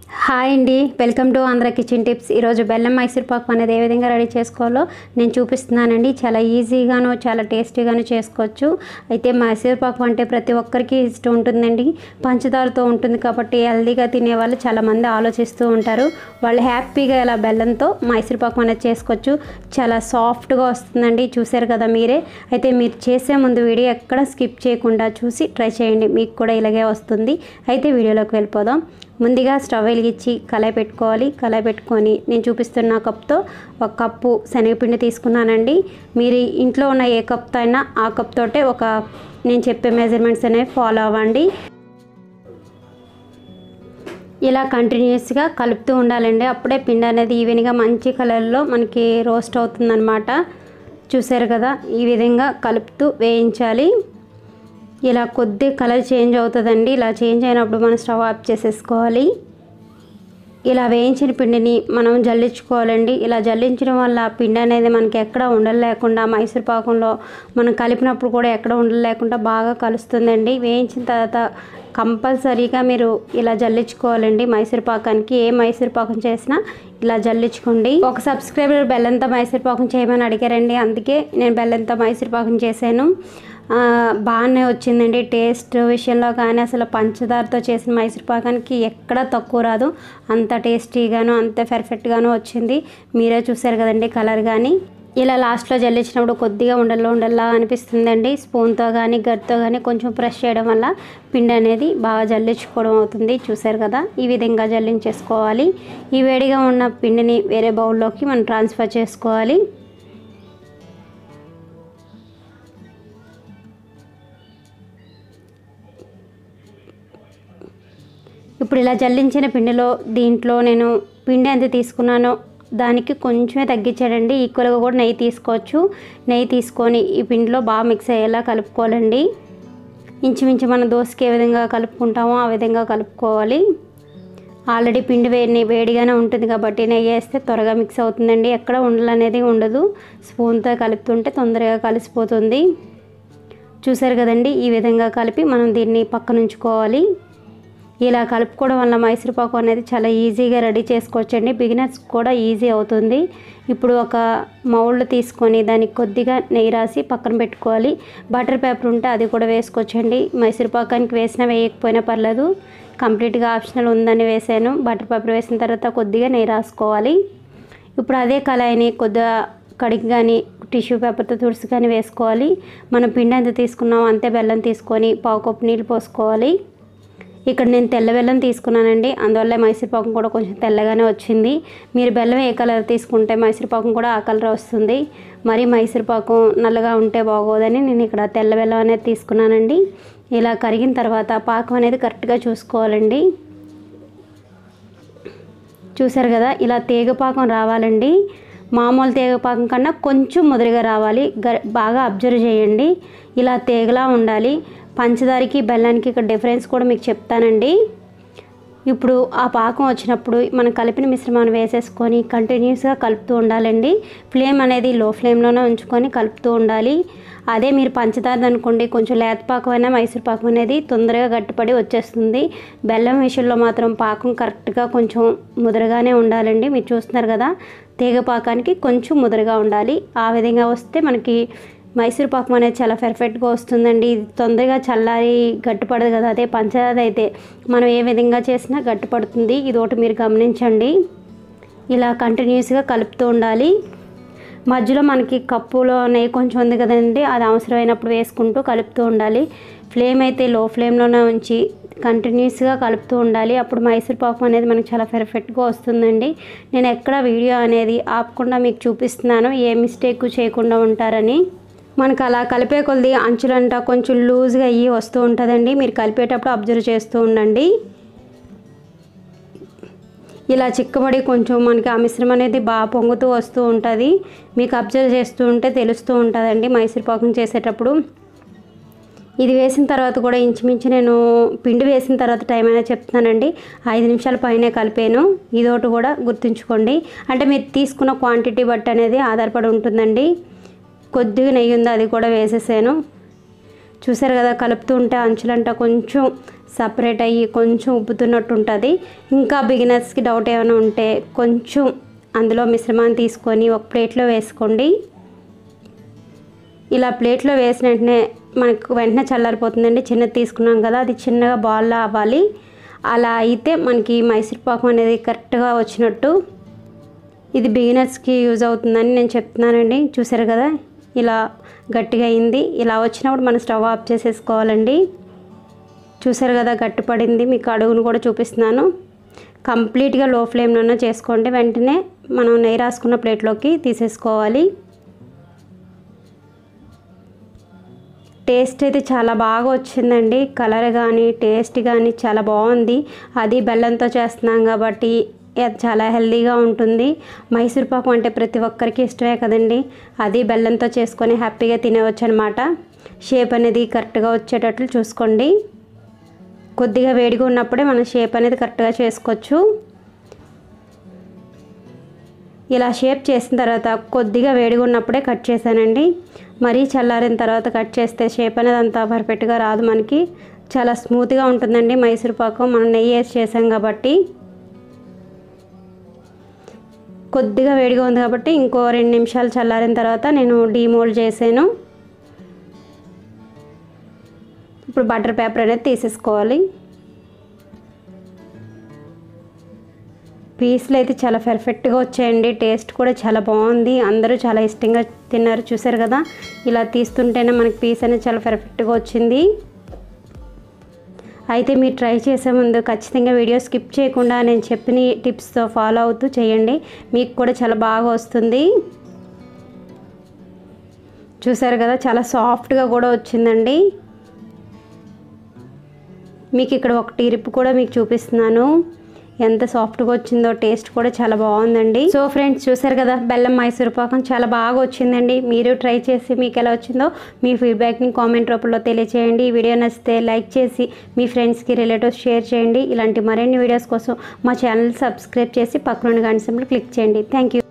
Hi అండి, welcome to Andhra kitchen tips. ఈరోజు బెల్లం మైసూర్ పాక్ అనేది ఏ విధంగా రెడీ చేసుకోవాలో నేను చూపిస్తున్నానండి. చాలా ఈజీగాను చాలా టేస్టీగాను చేసుకోవచ్చు. అయితే మైసూర్ పాక్ అంటే ప్రతి ఒక్కరికి ఇష్టం ఉంటుందండి. పంచదారతో ఉంటుంది కాబట్టి హెల్దీగా తినేవాళ్ళు చాలామంది ఆలోచిస్తూ ఉంటారు. వాళ్ళు హ్యాపీగా ఇలా బెల్లంతో మైసూర్ పాక్ అనేది చేసుకోవచ్చు. చాలా సాఫ్ట్గా వస్తుందండి, చూసారు కదా మీరే. అయితే మీరు చేసే ముందు వీడియో ఎక్కడ స్కిప్ చేయకుండా చూసి ట్రై చేయండి, మీకు కూడా ఇలాగే వస్తుంది. అయితే వీడియోలోకి వెళ్ళిపోదాం. ముందుగా స్టవ్ వెలిగించి కళాయి పెట్టుకోవాలి. కళాయి పెట్టుకొని నేను చూపిస్తున్న కప్తో 1 కప్పు శనగపిండి తీసుకున్నానండి. మీరు ఇంట్లో ఉన్న ఏ కప్తో అయినా ఆ కప్ తోటే నేను చెప్పే మెజర్మెంట్స్ అనేవి ఫాలో అవ్వండి. ఇలా కంటిన్యూస్గా కలుపుతూ ఉండాలండి. అప్పుడే పిండి అనేది ఈవెన్గా మంచి కలర్లో మనకి రోస్ట్ అవుతుందన్నమాట. చూసారు కదా, ఈ విధంగా కలుపుతూ వేయించాలి. ఇలా కొద్ది కలర్ చేంజ్ అవుతుందండి. ఇలా చేంజ్ అయినప్పుడు మనం స్టవ్ ఆఫ్ చేసేసుకోవాలి. ఇలా వేయించిన పిండిని మనం జల్లించుకోవాలండి. ఇలా జల్లించడం వల్ల పిండి అనేది మనకి ఎక్కడ ఉండలు లేకుండా మైసూర్ పాకంలో మనం కలిపినప్పుడు కూడా ఎక్కడ ఉండలు లేకుండా బాగా కలుస్తుందండి. వేయించిన తర్వాత కంపల్సరీగా మీరు ఇలా జల్లించుకోవాలండి. మైసూర్ పాకానికి ఏ మైసూర్ పాకం చేసినా ఇలా జల్లించుకోండి. ఒక సబ్స్క్రైబర్ బెల్లంతో మైసూర్ పాకం చేయమని అడిగారండి, అందుకే నేను బెల్లంతో మైసూర్ పాకం చేశాను. బాగానే వచ్చిందండి. టేస్ట్ విషయంలో కానీ అసలు పంచదారతో చేసిన మైసూర్ పాకానికి ఎక్కడ తక్కువ రాదు. అంత టేస్టీగాను అంత పర్ఫెక్ట్గాను వచ్చింది. మీరే చూసారు కదండి కలర్ కానీ. ఇలా లాస్ట్లో జల్లించినప్పుడు కొద్దిగా ఉండల్లా అనిపిస్తుందండి. స్పూన్తో కానీ గరిటతో కానీ కొంచెం ప్రెస్ చేయడం వల్ల పిండి అనేది బాగా జల్లించుకోవడం అవుతుంది. చూసారు కదా, ఈ విధంగా జల్లించేసుకోవాలి. ఈ వేడిగా ఉన్న పిండిని వేరే బౌల్లోకి మనం ట్రాన్స్ఫర్ చేసుకోవాలి. ఇప్పుడు ఇలా జల్లించిన పిండిలో దీంట్లో నేను పిండి ఎంత తీసుకున్నానో దానికి కొంచెమే తగ్గించాడండి. ఈక్వల్గా కూడా నెయ్యి తీసుకోవచ్చు. నెయ్యి తీసుకొని ఈ పిండిలో బాగా మిక్స్ అయ్యేలా కలుపుకోవాలండి. ఇంచుమించు మనం దోసకి ఏ విధంగా కలుపుకుంటామో ఆ విధంగా కలుపుకోవాలి. ఆల్రెడీ పిండి వేడిగానే ఉంటుంది కాబట్టి నెయ్యి వేస్తే త్వరగా మిక్స్ అవుతుందండి. ఎక్కడ ఉండలు అనేది ఉండదు. స్పూన్తో కలుపుతుంటే తొందరగా కలిసిపోతుంది. చూసారు కదండి, ఈ విధంగా కలిపి మనం దీన్ని పక్కన ఉంచుకోవాలి. ఇలా కలుపుకోవడం వల్ల మైసూర్ పాకు అనేది చాలా ఈజీగా రెడీ చేసుకోవచ్చండి. బిగినర్స్ కూడా ఈజీ అవుతుంది. ఇప్పుడు ఒక మౌల్డ్ తీసుకొని దానికి కొద్దిగా నెయ్యి రాసి పక్కన పెట్టుకోవాలి. బటర్ పేపర్ ఉంటే అది కూడా వేసుకోవచ్చండి. మైసూర్ పాకానికి వేసినా వేయకపోయినా పర్లేదు, కంప్లీట్గా ఆప్షనల్ ఉందని వేసాను. బటర్ పేపర్ వేసిన తర్వాత కొద్దిగా నెయ్యి రాసుకోవాలి. ఇప్పుడు అదే కళాయిని కొద్దిగా కడిగి కానీ టిష్యూ పేపర్తో తుడిసి కానీ వేసుకోవాలి. మనం పిండి ఎంత తీసుకున్నామో అంతే బెల్లం తీసుకొని 1/4 కప్పు నీళ్ళు పోసుకోవాలి. ఇక్కడ నేను తెల్ల బెల్లం తీసుకున్నానండి, అందువల్ల మైసూర్ పాకం కూడా కొంచెం తెల్లగానే వచ్చింది. మీరు బెల్లం ఏ కలర్ తీసుకుంటే మైసూర్ పాకం కూడా ఆ కలర్ వస్తుంది. మరి మైసూర్ పాకం నల్లగా ఉంటే బాగోదని నేను ఇక్కడ తెల్ల బెల్లం అనేది తీసుకున్నానండి. ఇలా కరిగిన తర్వాత పాకం అనేది కరెక్ట్గా చూసుకోవాలండి. చూసారు కదా, ఇలా తీగ పాకం రావాలండి. మామూలు తీగ పాకం కన్నా కొంచెం ముదురుగా రావాలి. బాగా అబ్జర్వ్ చేయండి. ఇలా తీగలా ఉండాలి. పంచదారకి బెల్లానికి ఇక్కడ డిఫరెన్స్ కూడా మీకు చెప్తానండి. ఇప్పుడు ఆ పాకం వచ్చినప్పుడు మనం కలిపిన మిశ్రమాన్ని వేసేసుకొని కంటిన్యూస్గా కలుపుతూ ఉండాలండి. ఫ్లేమ్ అనేది లో ఫ్లేమ్లోనే ఉంచుకొని కలుపుతూ ఉండాలి. అదే మీరు పంచదార అనుకోండి, కొంచెం లేత పాకం అయినా మైసూర్ పాకం అనేది తొందరగా గట్టిపడి వచ్చేస్తుంది. బెల్లం విషయంలో మాత్రం పాకం కరెక్ట్గా కొంచెం ముదరగానే ఉండాలండి. మీరు చూస్తున్నారు కదా, తీగ పాకానికి కొంచెం ముదరగా ఉండాలి. ఆ విధంగా వస్తే మనకి మైసూర్ పాకం అనేది చాలా పర్ఫెక్ట్గా వస్తుందండి. తొందరగా చల్లారి గట్టిపడదు కదా. అదే పంచదార అయితే మనం ఏ విధంగా చేసినా గట్టిపడుతుంది. ఇది ఒకటి మీరు గమనించండి. ఇలా కంటిన్యూస్గా కలుపుతూ ఉండాలి. మధ్యలో మనకి కప్పులో నెయ్యి కొంచెం ఉంది కదండి, అది అవసరమైనప్పుడు వేసుకుంటూ కలుపుతూ ఉండాలి. ఫ్లేమ్ అయితే లో ఫ్లేమ్లోనే ఉంచి కంటిన్యూస్గా కలుపుతూ ఉండాలి. అప్పుడు మైసూర్ పాకం అనేది మనకి చాలా పర్ఫెక్ట్గా వస్తుందండి. నేను ఎక్కడ వీడియో అనేది ఆపకుండా మీకు చూపిస్తున్నాను, ఏ మిస్టేక్ చేయకుండా ఉంటారని. మనకు అలా కలిపే కొద్ది అంచులంట కొంచెం లూజ్గా అయ్యి వస్తూ ఉంటుందండి. మీరు కలిపేటప్పుడు అబ్జర్వ్ చేస్తూ ఉండండి. ఇలా చిక్కబడి కొంచెం మనకి ఆ మిశ్రమం అనేది బాగా పొంగుతూ వస్తూ ఉంటుంది. మీకు అబ్జర్వ్ చేస్తూ ఉంటే తెలుస్తూ ఉంటుందండి మైసూర్ పాకం చేసేటప్పుడు. ఇది వేసిన తర్వాత కూడా ఇంచుమించు నేను పిండి వేసిన తర్వాత టైం అయినా చెప్తున్నానండి, 5 నిమిషాల పైనే కలిపాను. ఇదొకటి కూడా గుర్తుంచుకోండి. అంటే మీరు తీసుకున్న క్వాంటిటీ బట్టి అనేది ఆధారపడి ఉంటుందండి. కొద్దిగా నెయ్యి ఉంది, అది కూడా వేసేసాను. చూసారు కదా, కలుపుతూ ఉంటే అంచులంట కొంచెం సపరేట్ అయ్యి కొంచెం ఉబ్బుతున్నట్టు ఉంటుంది. ఇంకా బిగినర్స్కి డౌట్ ఏమైనా ఉంటే కొంచెం అందులో మిశ్రమాన్ని తీసుకొని ఒక ప్లేట్లో వేసుకోండి. ఇలా ప్లేట్లో వేసిన వెంటనే మనకు వెంటనే చల్లారిపోతుందండి. చిన్నది తీసుకున్నాం కదా, అది చిన్నగా బాల్లా అవ్వాలి. అలా అయితే మనకి మైసూర్ పాకం అనేది కరెక్ట్గా వచ్చినట్టు. ఇది బిగినర్స్కి యూజ్ అవుతుందని నేను చెప్తున్నానండి. చూసారు కదా, ఇలా గట్టిగా అయింది. ఇలా వచ్చినప్పుడు మనం స్టవ్ ఆఫ్ చేసేసుకోవాలండి. చూసారు కదా, గట్టి పడింది. మీకు అడుగును కూడా చూపిస్తున్నాను. కంప్లీట్గా లో ఫ్లేమ్లోనే చేసుకోండి. వెంటనే మనం నెయ్యి రాసుకున్న ప్లేట్లోకి తీసేసుకోవాలి. టేస్ట్ అయితే చాలా బాగా వచ్చిందండి. కలర్ కానీ టేస్ట్ కానీ చాలా బాగుంది. అది బెల్లంతో చేస్తున్నాం కాబట్టి చాలా హెల్తీగా ఉంటుంది. మైసూర్ పాకం అంటే ప్రతి ఒక్కరికి ఇష్టమే కదండి. అది బెల్లంతో చేసుకొని హ్యాపీగా తినేవచ్చు అనమాట. షేప్ అనేది కరెక్ట్గా వచ్చేటట్లు చూసుకోండి. కొద్దిగా వేడిగా ఉన్నప్పుడే మనం షేప్ అనేది కరెక్ట్గా చేసుకోవచ్చు. ఇలా షేప్ చేసిన తర్వాత కొద్దిగా వేడిగా ఉన్నప్పుడే కట్ చేశానండి. మరీ చల్లారిన తర్వాత కట్ చేస్తే షేప్ అనేది అంతా పర్ఫెక్ట్గా రాదు. మనకి చాలా స్మూత్గా ఉంటుందండి మైసూర్ పాకం. మనం నెయ్యి వేసి చేసాం కాబట్టి. కొద్దిగా వేడిగా ఉంది కాబట్టి ఇంకో 2 నిమిషాలు చల్లారిన తర్వాత నేను డీమోల్డ్ చేసాను. ఇప్పుడు బటర్ పేపర్ అనేది తీసేసుకోవాలి. పీస్లు అయితే చాలా పర్ఫెక్ట్గా వచ్చాయండి. టేస్ట్ కూడా చాలా బాగుంది. అందరూ చాలా ఇష్టంగా తిన్నారు. చూసారు కదా, ఇలా తీస్తుంటేనే మనకి పీస్ అనేది చాలా పర్ఫెక్ట్గా వచ్చింది. అయితే మీరు ట్రై చేసే ముందు ఖచ్చితంగా వీడియో స్కిప్ చేయకుండా నేను చెప్పిన టిప్స్తో ఫాలో అవుతూ చేయండి. మీకు కూడా చాలా బాగా వస్తుంది. చూసారు కదా, చాలా సాఫ్ట్గా కూడా వచ్చిందండి. మీకు ఇక్కడ ఒక టిప్ కూడా మీకు చూపిస్తున్నాను. ఎంత సాఫ్ట్గా వచ్చిందో. టేస్ట్ కూడా చాలా బాగుందండి. సో ఫ్రెండ్స్, చూసారు కదా, బెల్లం మైసూర్ పాకం చాలా బాగా వచ్చిందండి. మీరు ట్రై చేసి మీకు ఎలా వచ్చిందో మీ ఫీడ్బ్యాక్ని కామెంట్ రూపంలో తెలియచేయండి. ఈ వీడియో నచ్చితే లైక్ చేసి మీ ఫ్రెండ్స్కి రిలేటివ్స్ షేర్ చేయండి. ఇలాంటి మరిన్ని వీడియోస్ కోసం మా ఛానల్ సబ్స్క్రైబ్ చేసి పక్కన గంట సింబల్ క్లిక్ చేయండి. Thank you.